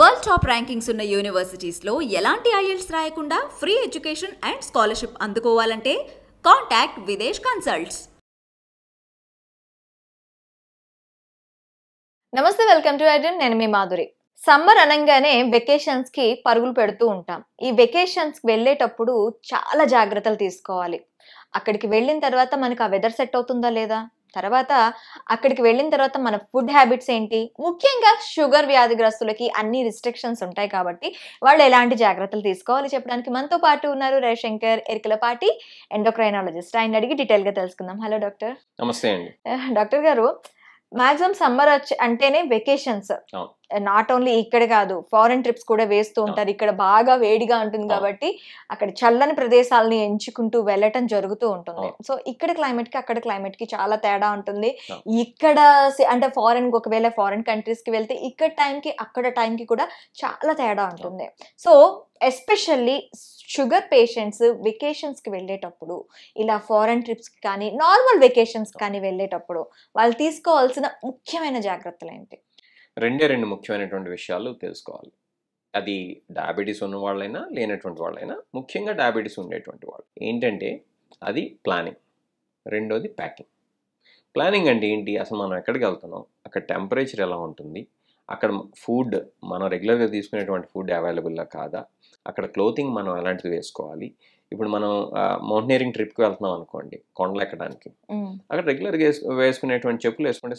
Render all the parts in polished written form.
World top rankings ఉన్న యూనివర్సిటీస్లో ఎలాంటి IELTS రాయకుండా ఫ్రీ ఎడ్యుకేషన్ అండ్ స్కాలర్షిప్ అందుకోవాలంటే కాంటాక్ట్ విదేశ్ కన్సల్ట్స్. నమస్తే, వెల్కమ్ టు ఐడ్రీమ్. నేను మీ మాధురి. సమ్మర్ అనగానే వెకేషన్స్ కి పరుగులు పెడుతూ ఉంటాం. ఈ వెకేషన్స్ కి వెళ్ళేటప్పుడు చాలా జాగ్రత్తలు తీసుకోవాలి. అక్కడికి వెళ్ళిన తర్వాత మనకు ఆ వెదర్ సెట్ అవుతుందా లేదా, తర్వాత అక్కడికి వెళ్ళిన తర్వాత మన ఫుడ్ హ్యాబిట్స్ ఏంటి, ముఖ్యంగా షుగర్ వ్యాధిగ్రస్తులకి అన్ని రిస్ట్రిక్షన్స్ ఉంటాయి కాబట్టి వాళ్ళు ఎలాంటి జాగ్రత్తలు తీసుకోవాలి చెప్పడానికి మనతో పాటు ఉన్నారు రవిశంకర్ ఎరికలపాటి, ఎండోక్రైనాలజిస్ట్. ఆయన అడిగి డీటెయిల్ గా తెలుసుకుందాం. Hello doctor. నమస్తే అండి. డాక్టర్ గారు, మాక్సిమం సమ్మర్ అంటేనే వెకేషన్స్. నాట్ ఓన్లీ ఇక్కడ కాదు, ఫారెన్ ట్రిప్స్ కూడా వేస్తూ ఉంటారు. ఇక్కడ బాగా వేడిగా ఉంటుంది కాబట్టి అక్కడ చల్లని ప్రదేశాలని ఎంచుకుంటూ వెళ్ళటం జరుగుతూ ఉంటుంది. సో ఇక్కడ క్లైమేట్ కి అక్కడ క్లైమేట్ కి చాలా తేడా ఉంటుంది. ఇక్కడ అంటే ఒకవేళ ఫారెన్ కంట్రీస్ కి వెళ్తే ఇక్కడ టైం కి అక్కడ టైం కి కూడా చాలా తేడా ఉంటుంది. So especially sugar patients vacations కి వెళ్ళేటప్పుడు, ఇలా ఫారెన్ ట్రిప్స్ కి కానీ నార్మల్ వెకేషన్స్ కానీ వెళ్ళేటప్పుడు వాళ్ళు తీసుకోవాల్సిన ముఖ్యమైన జాగ్రత్తలు ఏంటి? రెండు ముఖ్యమైనటువంటి విషయాలు తెలుసుకోవాలి. అది డయాబెటీస్ ఉన్న వాళ్ళైనా లేనటువంటి వాళ్ళైనా, ముఖ్యంగా డయాబెటీస్ ఉండేటువంటి వాళ్ళు ఏంటంటే అది ప్లానింగ్, రెండోది ప్యాకింగ్. ప్లానింగ్ అంటే ఏంటి, అసలు మనం ఎక్కడికి వెళ్తున్నాం, అక్కడ టెంపరేచర్ ఎలా ఉంటుంది, అక్కడ ఫుడ్ మనం రెగ్యులర్గా తీసుకునేటువంటి ఫుడ్ అవైలబుల్లా కాదా, అక్కడ క్లోతింగ్ మనం ఎలాంటిది వేసుకోవాలి. ఇప్పుడు మనం మౌంటైనరింగ్ ట్రిప్కి వెళ్తున్నాం అనుకోండి, కొండలు ఎక్కడానికి, అక్కడ రెగ్యులర్గా వేసుకునేటువంటి చెప్పులు వేసుకుంటే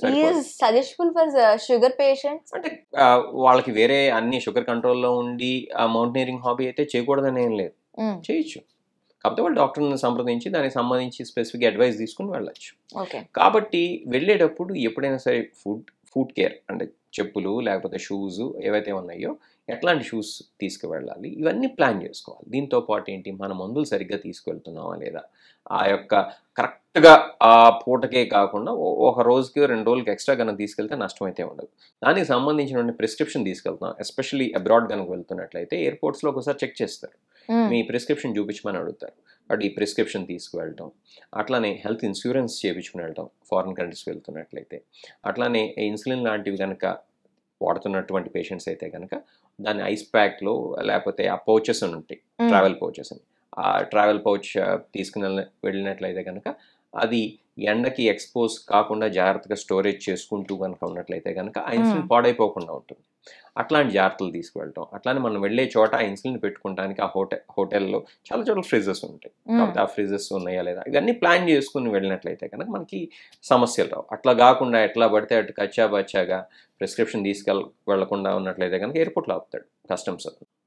షుగర్ పేషెంట్స్ అంటే వాళ్ళకి వేరే అన్ని షుగర్ కంట్రోల్లో ఉండి ఆ మౌంటైనరింగ్ హాబీ అయితే చేయకూడదని ఏం లేదు, చేయొచ్చు. కాకపోతే వాళ్ళు డాక్టర్ని సంప్రదించి దానికి సంబంధించి స్పెసిఫిక్ అడ్వైస్ తీసుకుని వెళ్ళచ్చు. కాబట్టి వెళ్ళేటప్పుడు ఎప్పుడైనా సరే ఫుడ్ కేర్ అంటే చెప్పులు లేకపోతే షూస్ ఏవైతే ఉన్నాయో ఎట్లాంటి షూస్ తీసుకువెళ్ళాలి, ఇవన్నీ ప్లాన్ చేసుకోవాలి. దీంతో పాటు ఏంటి, మన మందులు సరిగ్గా తీసుకువెళ్తున్నామా లేదా, ఆ యొక్క కరెక్ట్గా ఆ పూటకే కాకుండా ఒక రోజుకి 2 రోజులకి ఎక్స్ట్రా కనుక తీసుకెళ్తే నష్టం అయితే ఉండదు. దానికి సంబంధించిన ప్రిస్క్రిప్షన్ తీసుకెళ్తున్నాం. ఎస్పెషల్లీ అబ్రాడ్ కనుక వెళ్తున్నట్లయితే ఎయిర్పోర్ట్స్లో ఒకసారి చెక్ చేస్తారు, మీ ప్రిస్క్రిప్షన్ చూపించమని అడుగుతారు. అటు ఈ ప్రిస్క్రిప్షన్ తీసుకువెళ్ళటం, అట్లానే హెల్త్ ఇన్సూరెన్స్ చేయించుకుని వెళ్ళటం ఫారిన్ కంట్రీస్కి వెళ్తున్నట్లయితే, అట్లానే ఇన్సులిన్ లాంటివి కనుక వాడుతున్నటువంటి పేషెంట్స్ అయితే కనుక దాని ఐస్ ప్యాక్లో లేకపోతే ఆ పౌచెస్ అని ఉంటాయి, ట్రావెల్ పౌచెస్ అని, ఆ ట్రావెల్ పౌచ్ తీసుకుని వెళ్ళినట్లయితే కనుక అది ఎండకి ఎక్స్పోజ్ కాకుండా జాగ్రత్తగా స్టోరేజ్ చేసుకుంటూ కనుక ఉన్నట్లయితే కనుక ఆ ఇన్సులిన్ పాడైపోకుండా ఉంటుంది. అట్లాంటి జాగ్రత్తలు తీసుకువెళ్ళటం. అట్లానే మనం వెళ్ళే చోట ఇన్సులిన్ పెట్టుకోవడానికి ఆ హోటల్లో చాలా చోట్ల ఫ్రిడ్జెస్ ఉంటాయి, కాబట్టి ఆ ఫ్రిడ్జెస్ ఉన్నాయా లేదా ఇవన్నీ ప్లాన్ చేసుకుని వెళ్ళినట్లయితే కనుక మనకి సమస్యలు రావు. అట్లా కాకుండా ఎట్లా పడితే అటు కచ్చా బచ్చాగా ప్రిస్క్రిప్షన్ వెళ్ళకుండా ఉన్నట్లయితే కనుక ఎయిర్పోర్ట్లో ఆపుతాడు కస్టమ్స్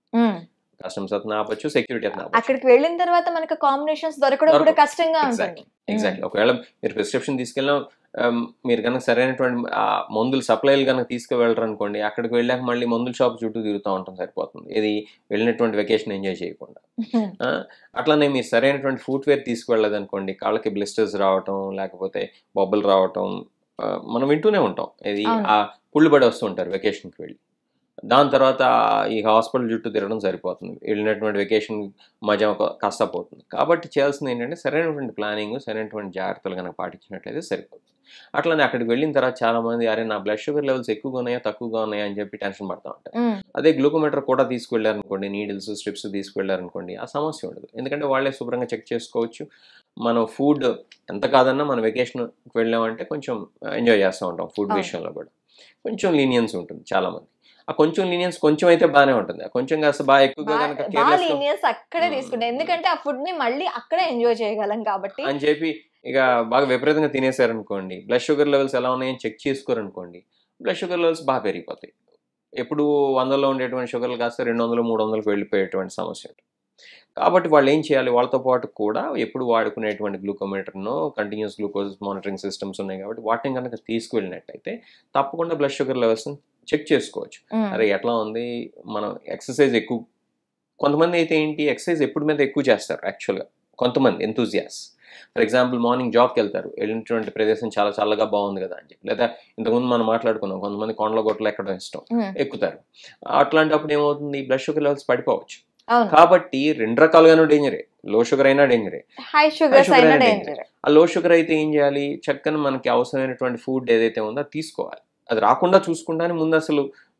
అతను ఆపచ్చు, సెక్యూరిటీ అతను ఆపచ్చు. అక్కడికి వెళ్ళిన తర్వాత మనకు కాంబినేషన్స్ దొరకడం కూడా కష్టంగా ఉంటుంది. ఎగ్జాక్ట్లీ. ఒకవేళ మీరు ప్రిస్క్రిప్షన్ తీసుకెళ్ళినా మీరు కనుక సరైనటువంటి మందులు సప్లైలు కనుక తీసుకువెళ్ళరు అనుకోండి, అక్కడికి వెళ్ళాక మళ్ళీ మందుల షాప్ చుట్టూ తిరుగుతూ ఉంటాం సరిపోతుంది, ఇది వెళ్ళినటువంటి వెకేషన్ ఎంజాయ్ చేయకుండా. అట్లానే మీరు సరైనటువంటి ఫుట్వేర్ తీసుకువెళ్ళదు అనుకోండి, కాళ్ళకి బ్లిస్టర్స్ రావటం లేకపోతే బొబ్బలు రావటం మనం వింటూనే ఉంటాం. ఇది ఆ పుళ్ళు పడి వస్తూ ఉంటారు వెకేషన్కి వెళ్ళి. దాని తర్వాత ఈ హాస్పిటల్ చుట్టూ తిరగడం సరిపోతుంది, వెళ్ళినటువంటి వెకేషన్ మజా కాస్త పోతుంది. కాబట్టి చేయాల్సింది ఏంటంటే సరైనటువంటి ప్లానింగ్, సరైనటువంటి జాగ్రత్తలు కనుక పాటించినట్లయితే సరిపోతుంది. అట్లానే అక్కడికి వెళ్ళిన తర్వాత చాలా మంది అరే నా బ్లడ్ షుగర్ లెవెల్స్ ఎక్కువగా ఉన్నాయా తక్కువగా ఉన్నాయా అని చెప్పి టెన్షన్ పడుతూ ఉంటారు. అదే గ్లూకోమీటర్ కూడా తీసుకువెళ్ళారనుకోండి, నీడిల్స్ స్ట్రిప్స్ తీసుకువెళ్ళారనుకోండి, ఆ సమస్య ఉండదు. ఎందుకంటే వాళ్ళే శుభ్రంగా చెక్ చేసుకోవచ్చు. మనం ఫుడ్ ఎంత కాదన్నా మనం వెకేషన్కి వెళ్ళామంటే కొంచెం ఎంజాయ్ చేస్తూ ఉంటాం. ఫుడ్ విషయంలో కూడా కొంచెం లీనియన్స్ ఉంటుంది చాలా మంది. ఆ కొంచెం లీనియన్స్ కొంచెం అయితే బాగానే ఉంటుంది, కొంచెం కాస్త బాగా ఎక్కువగా అక్కడే తీసుకుంటాం, ఎందుకంటే ఆ ఫుడ్ ని మళ్ళీ అక్కడే ఎంజాయ్ చేయగలం కాబట్టి అని చెప్పి ఇక బాగా విపరీతంగా తినేసారనుకోండి, బ్లడ్ షుగర్ లెవెల్స్ ఎలా ఉన్నాయని చెక్ చేసుకోరనుకోండి, బ్లడ్ షుగర్ లెవెల్స్ బాగా పెరిగిపోతాయి. ఎప్పుడు 100లో ఉండేటువంటి షుగర్లు కాస్త 200, 300కి వెళ్ళిపోయేటువంటి సమస్య ఉంటుంది. కాబట్టి వాళ్ళు ఏం చేయాలి, వాళ్ళతో పాటు కూడా ఎప్పుడు వాడుకునేటువంటి గ్లూకోమీటర్ను, కంటిన్యూస్ గ్లూకోజ్ మానిటరింగ్ సిస్టమ్స్ ఉన్నాయి కాబట్టి వాటిని కనుక తీసుకువెళ్ళినట్టయితే తప్పకుండా బ్లడ్ షుగర్ లెవెల్స్ చెక్ చేసుకోవచ్చు. అరే ఎట్లా ఉంది, మనం ఎక్సర్సైజ్ ఎక్కువ, కొంతమంది అయితే ఏంటి ఎక్సర్సైజ్ ఎప్పుడు మీద ఎక్కువ చేస్తారు యాక్చువల్గా, కొంతమంది ఎంతూజియాస్. ఫర్ ఎగ్జాంపుల్ మార్నింగ్ జాబ్కి వెళ్తారు, వెళ్ళినటువంటి ప్రదేశం చాలా చల్లగా బాగుంది కదా అని చెప్పి, లేదా ఇంతకుముందు మనం మాట్లాడుకున్నాం కొంతమంది కొండల గొట్టలు ఎక్కడం ఇష్టం, ఎక్కుతారు. అట్లాంటప్పుడు ఏమవుతుంది, బ్లడ్ షుగర్ లెవెల్స్ పడిపోవచ్చు. కాబట్టి 2 రకాలుగానూ డేంజరే, లో షుగర్ అయినా డేంజరే, హై షుగర్ అయినా డేంజరే. ఆ లో షుగర్ అయితే ఏం చేయాలి, చక్కని మనకి అవసరమైనటువంటి ఫుడ్ ఏదైతే ఉందో తీసుకోవాలి. అది రాకుండా చూసుకుంటానే ముందు అసలు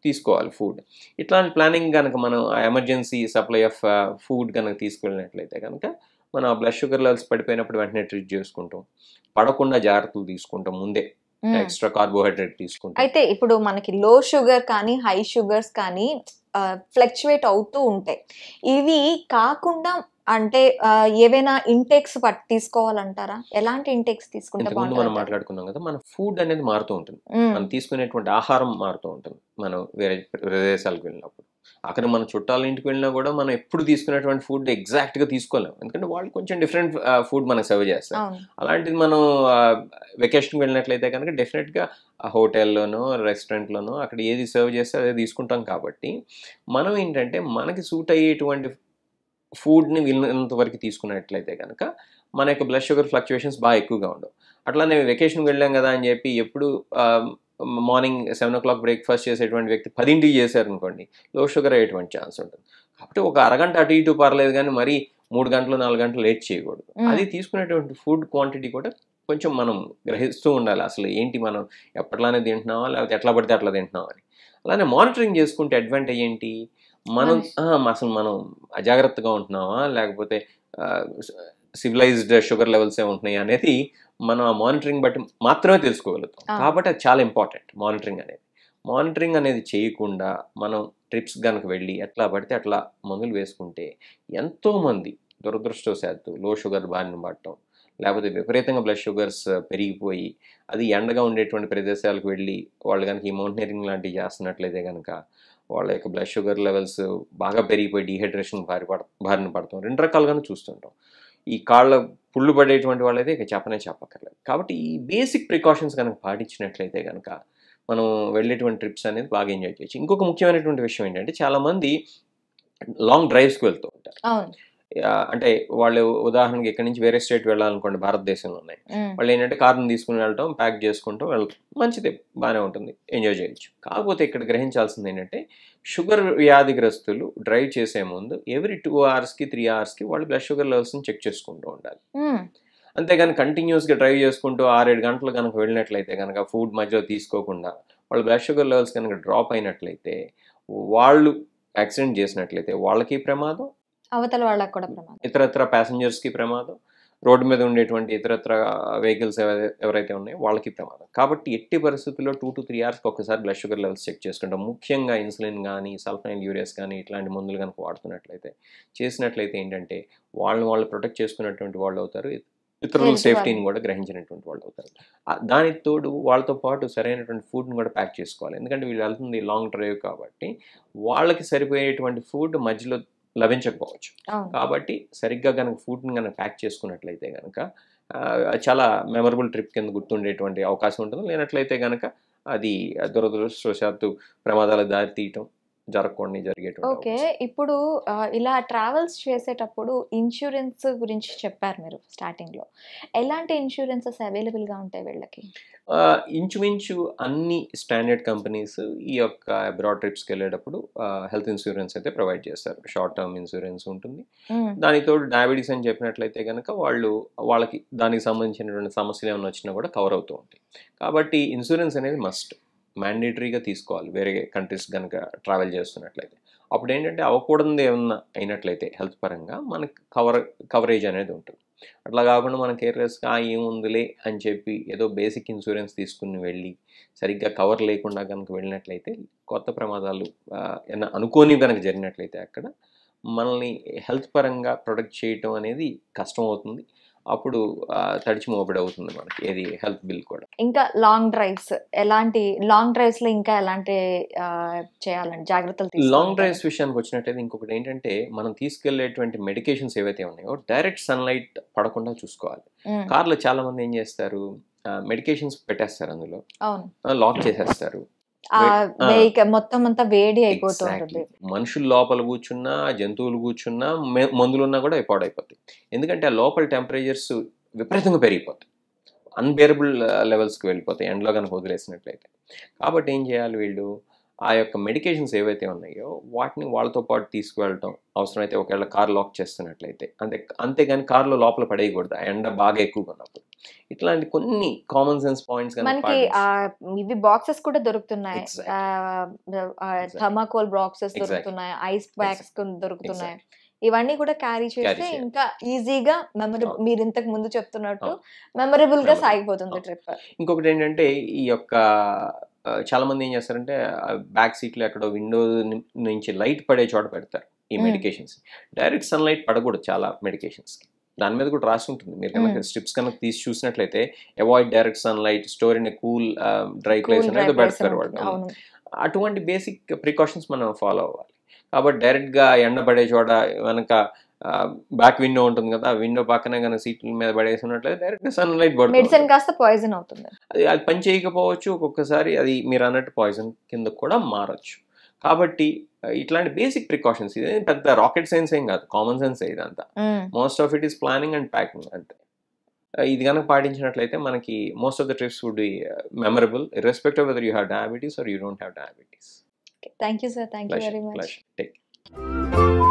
తీసుకోవాలి ఫుడ్. ఇట్లాంటి ప్లానింగ్ కనుక మనం ఎమర్జెన్సీ సప్లై ఆఫ్ ఫుడ్ కనుక తీసుకెళ్ళినట్లయితే కనుక మనం ఆ బ్లడ్ షుగర్ లెవెల్స్ పడిపోయినప్పుడు వెంటనే ట్రీట్ చేసుకుంటాం, పడకుండా జాగ్రత్తలు తీసుకుంటాం, ముందే ఎక్స్ట్రా కార్బోహైడ్రేట్ తీసుకుంటాం. అయితే ఇప్పుడు మనకి లో షుగర్ కానీ హై షుగర్స్ కానీ ఫ్లక్చువేట్ అవుతూ ఉంటాయి. ఇవి కాకుండా అంటే ఏవైనా ఇంటెక్స్ తీసుకోవాలంటారా? ఎలాంటి ఇంటెక్స్ తీసుకుంటే ఇంతకుముందు మనం మాట్లాడుకున్నాం కదా, మన ఫుడ్ అనేది మారుతూ ఉంటుంది, మనం తీసుకునేటువంటి ఆహారం మారుతూ ఉంటుంది. మనం వేరే ప్రదేశాలకు వెళ్ళినప్పుడు, అక్కడ మన చుట్టాల ఇంటికి వెళ్ళినా కూడా మనం ఎప్పుడు తీసుకునేటువంటి ఫుడ్ ఎగ్జాక్ట్గా తీసుకోలేము, ఎందుకంటే వాళ్ళు కొంచెం డిఫరెంట్ ఫుడ్ మనకు సర్వ్ చేస్తారు. అలాంటిది మనం వెకేషన్కి వెళ్ళినట్లయితే కనుక డెఫినెట్గా హోటల్లోనో రెస్టారెంట్లోనో అక్కడ ఏది సర్వ్ చేస్తే అదే తీసుకుంటాం. కాబట్టి మనం ఏంటంటే మనకి సూట్ అయ్యేటువంటి ఫుడ్ని వీళ్ళంత వరకు తీసుకున్నట్లయితే కనుక మన యొక్క బ్లడ్ షుగర్ ఫ్లక్చుయేషన్స్ బాగా ఎక్కువగా ఉండవు. అట్లానే వెకేషన్కి వెళ్ళాం కదా అని చెప్పి ఎప్పుడు మార్నింగ్ 7 o'clock బ్రేక్ఫాస్ట్ చేసేటువంటి వ్యక్తి 10 చేశారనుకోండి, లో షుగర్ అయ్యేటువంటి ఛాన్స్ ఉంటుంది. కాబట్టి ఒక అరగంట అటు ఇటు పర్లేదు, కానీ మరీ 3 గంటలు 4 గంటలు లేట్ చేయకూడదు. అది తీసుకునేటువంటి ఫుడ్ క్వాంటిటీ కూడా కొంచెం మనం గ్రహిస్తూ ఉండాలి, అసలు ఏంటి మనం ఎప్పట్లానే తింటున్నావా లేకపోతే ఎట్లా పడితే అట్లా తింటున్నావా అని. అలానే మానిటరింగ్ చేసుకుంటే అడ్వాంటేజ్ ఏంటి, మనం అసలు మనం అజాగ్రత్తగా ఉంటున్నామా లేకపోతే సివిలైజ్డ్ షుగర్ లెవెల్స్ ఉంటున్నాయి అనేది మనం ఆ మానిటరింగ్ బట్టి మాత్రమే తెలుసుకోగలుగుతాం. కాబట్టి అది చాలా ఇంపార్టెంట్ మానిటరింగ్ అనేది చేయకుండా మనం ట్రిప్స్ కనుక వెళ్ళి ఎట్లా పడితే అట్లా మందులు వేసుకుంటే ఎంతోమంది దురదృష్టవశాత్తు లో షుగర్ బారిన పడటం, లేకపోతే విపరీతంగా బ్లడ్ షుగర్స్ పెరిగిపోయి అది ఎండగా ఉండేటువంటి ప్రదేశాలకు వెళ్ళి వాళ్ళు కనుక ఈ మౌంటైనరింగ్ లాంటివి చేస్తున్నట్లయితే కనుక వాళ్ళ యొక్క బ్లడ్ షుగర్ లెవెల్స్ బాగా పెరిగిపోయి డీహైడ్రేషన్ బారిన పడతాం. 2 రకాలుగానే చూస్తుంటాం. ఈ కాళ్ళ పుళ్ళు పడేటువంటి వాళ్ళైతే ఇక చెప్పక్కర్లేదు. కాబట్టి ఈ బేసిక్ ప్రికాషన్స్ కనుక పాటించినట్లయితే కనుక మనం వెళ్ళేటువంటి ట్రిప్స్ అనేది బాగా ఎంజాయ్ చేయొచ్చు. ఇంకొక ముఖ్యమైనటువంటి విషయం ఏంటంటే, చాలామంది లాంగ్ డ్రైవ్స్కి వెళ్తూ ఉంటారు. అంటే వాళ్ళు ఉదాహరణకి ఇక్కడి నుంచి వేరే స్టేట్ వెళ్ళాలనుకోండి, భారతదేశంలో ఉన్నాయి, వాళ్ళు ఏంటంటే కార్ని తీసుకుని వెళ్ళటం, ప్యాక్ చేసుకుంటూ వెళ్ళటం మంచిదే, బాగానే ఉంటుంది, ఎంజాయ్ చేయొచ్చు. కాకపోతే ఇక్కడ గ్రహించాల్సింది ఏంటంటే, షుగర్ వ్యాధిగ్రస్తులు డ్రైవ్ చేసే ముందు ఎవ్రీ 2 hours-కి 3 hours-కి వాళ్ళు బ్లడ్ షుగర్ లెవెల్స్ని చెక్ చేసుకుంటూ ఉండాలి. అంతేగాని కంటిన్యూస్గా డ్రైవ్ చేసుకుంటూ 6-7 గంటలు కనుక వెళ్ళినట్లయితే కనుక ఫుడ్ మధ్యలో తీసుకోకుండా వాళ్ళ బ్లడ్ షుగర్ లెవెల్స్ కనుక డ్రాప్ అయినట్లయితే, వాళ్ళు యాక్సిడెంట్ చేసినట్లయితే వాళ్ళకి ప్రమాదం, అవతల వాళ్ళకి కూడా ప్రమాదం, ఇతరత్ర ప్యాసింజర్స్కి ప్రమాదం, రోడ్డు మీద ఉండేటువంటి ఇతరత్ర వెహికల్స్ ఎవరైతే ఉన్నాయో వాళ్ళకి ప్రమాదం. కాబట్టి ఎట్టి పరిస్థితుల్లో 2 to 3 hours-కి ఒకసారి బ్లడ్ షుగర్ లెవెల్స్ చెక్ చేసుకుంటాం. ముఖ్యంగా ఇన్సులిన్ కానీ సల్ఫైన్ యూరియస్ కానీ ఇట్లాంటి మందులు కనుక వాడుతున్నట్లయితే చేసినట్లయితే ఏంటంటే వాళ్ళు ప్రొటెక్ట్ చేసుకున్నటువంటి వాళ్ళు అవుతారు, ఇతరుల సేఫ్టీని కూడా గ్రహించినటువంటి వాళ్ళు అవుతారు. దానికి తోడు వాళ్ళతో పాటు సరైనటువంటి ఫుడ్ని కూడా ప్యాక్ చేసుకోవాలి, ఎందుకంటే వీళ్ళు వెళ్తుంది లాంగ్ డ్రైవ్ కాబట్టి వాళ్ళకి సరిపోయేటువంటి ఫుడ్ మధ్యలో లభించకపోవచ్చు. కాబట్టి సరిగ్గా కనుక ఫుడ్ని కనుక ప్యాక్ చేసుకున్నట్లయితే కనుక చాలా మెమరబుల్ ట్రిప్ కింద గుర్తుండేటువంటి అవకాశం ఉంటుంది. లేనట్లయితే కనుక అది దురదృష్టవశాత్తు ప్రమాదాలకు దారి తీయటం జరగకుండా జరిగేటువంటి. ఓకే, ఇప్పుడు ఇలా ట్రావెల్స్ చేసేటప్పుడు ఇన్సూరెన్స్ గురించి చెప్పారు మీరు స్టార్టింగ్లో. ఎలాంటి ఇన్సూరెన్సెస్ అవైలబుల్గా ఉంటాయి వీళ్ళకి? ఇంచుమించు అన్ని స్టాండర్డ్ కంపెనీస్ ఈ యొక్క అబ్రాడ్ ట్రిప్స్కి వెళ్ళేటప్పుడు హెల్త్ ఇన్సూరెన్స్ అయితే ప్రొవైడ్ చేస్తారు. షార్ట్ టర్మ్ ఇన్సూరెన్స్ ఉంటుంది. దానితో డయాబెటీస్ అని చెప్పినట్లయితే కనుక వాళ్ళకి దానికి సంబంధించినటువంటి సమస్యలు ఏమైనా వచ్చినా కూడా కవర్ అవుతూ ఉంటాయి. కాబట్టి ఇన్సూరెన్స్ అనేది మస్ట్, మ్యాండేటరీగా తీసుకోవాలి వేరే కంట్రీస్ కనుక ట్రావెల్ చేస్తున్నట్లయితే. అప్పుడు ఏంటంటే అవ్వకూడదు ఏమన్నా అయినట్లయితే హెల్త్ పరంగా మనకి కవరేజ్ అనేది ఉంటుంది. అట్లా కాకుండా మనం కేర్లెస్గా ఏముందిలే అని చెప్పి ఏదో బేసిక్ ఇన్సూరెన్స్ తీసుకుని వెళ్ళి సరిగ్గా కవర్ లేకుండా కనుక వెళ్ళినట్లయితే కొత్త ప్రమాదాలు ఏమైనా అనుకోని కనుక జరిగినట్లయితే అక్కడ మనల్ని హెల్త్ పరంగా ప్రొటెక్ట్ చేయటం అనేది కష్టం అవుతుంది. అప్పుడు తడిచి మోబడి అవుతుంది మనకి ఏది హెల్త్ బిల్ కూడా. ఇంకా లాంగ్ డ్రైవ్స్లో ఇంకా ఎలాంటి చేయాలండి జాగ్రత్తలు? లాంగ్ డ్రైవ్స్ విషయానికి వచ్చినట్టయితే ఇంకొకటి ఏంటంటే, మనం తీసుకెళ్లేటువంటి మెడికేషన్స్ ఏవైతే ఉన్నాయో డైరెక్ట్ సన్లైట్ పడకుండా చూసుకోవాలి. కార్లో చాలా మంది ఏం చేస్తారు, మెడికేషన్స్ పెట్టేస్తారు, అందులో లాక్ చేసేస్తారు, మొత్తం అంతా వేడి అయిపోతుంది. మనుషులు లోపల కూర్చున్నా జంతువులు కూర్చున్నా మందులున్నా కూడా పాడైపోతాయి. ఎందుకంటే ఆ లోపల టెంపరేచర్స్ విపరీతంగా పెరిగిపోతాయి, అన్బేరబుల్ లెవెల్స్కి వెళ్ళిపోతాయి ఎండలో కనుక వదిలేసినట్లయితే. కాబట్టి ఏం చేయాలి, వీళ్ళు ఆ యొక్క మెడికేషన్స్ ఏవైతే ఉన్నాయో వాటిని వాళ్ళతో పాటు తీసుకువెళ్ళటం, అవసరమైతే ఒకవేళ కార్ లాక్ చేస్తున్నట్లయితే అంతేగాని కార్లో లోపల పడేయకూడదు ఎండ బాగా ఎక్కువగా ఉన్నప్పుడు. ఇట్లాంటి కొన్ని కామన్ సెన్స్ పాయింట్స్ మనకి ఇవి బాక్సెస్ కూడా దొరుకుతున్నాయి, థర్మాకోల్ బాక్సెస్ దొరుకుతున్నాయి, ఐస్ బ్యాగ్స్ దొరుకుతున్నాయి. ఇవన్నీ కూడా క్యారీ చేస్తే ఇంకా ఈజీగా మెమరబుల్, మీరు ఇంతకు ముందు చెప్తున్నట్టు మెమరబుల్ గా సాగిపోతుంది ట్రిప్. ఇంకొకటి ఏంటంటే ఈ యొక్క చాలా మంది ఏం చేస్తారంటే బ్యాక్ సీట్ లో ఎక్కడో విండో నుంచి లైట్ పడే చోట పెడతారు ఈ మెడికేషన్స్. డైరెక్ట్ సన్లైట్ పడకూడదు చాలా మెడికేషన్స్ కి, దాని మీద కూడా రాసి ఉంటుంది. మీరు కనుక స్ట్రిప్స్ కనుక తీసి చూసినట్లయితే avoid direct sunlight, store in cool dry place అనేది పెడతారు వాళ్ళు. అటువంటి బేసిక్ ప్రికాషన్స్ మనం ఫాలో అవ్వాలి. కాబట్టి డైరెక్ట్ గా ఎండ పడే చోట వెనక బ్యాక్ విండో ఉంటుంది కదా, ఆ విండో పక్కనే కనుక సీట్ల మీద పడేసినట్లయితే డైరెక్ట్ సన్లైట్ పడుతుంది, మెడిసిన్ కాస్త పాయిజన్ అవుతుంది. అది పని చేయకపోవచ్చు, ఒక్కొక్కసారి అది మీరు అన్నట్టు పాయిజన్ కింద కూడా మారచ్చు. కాబట్టి ఇట్లాంటి బేసిక్ ప్రికాషన్స్, ఇది పెద్ద రాకెట్ సైన్స్ ఏం కాదు, కామన్ సెన్స్ ఇదంతా. Most of it is planning and packing అంతే. ఇది కనుక పాటించినట్లయితే మనకి most of the trips would be memorable irrespective whether you have diabetes or you don't have diabetes. Thank you, sir. Thank you very much. Pleasure. Take care.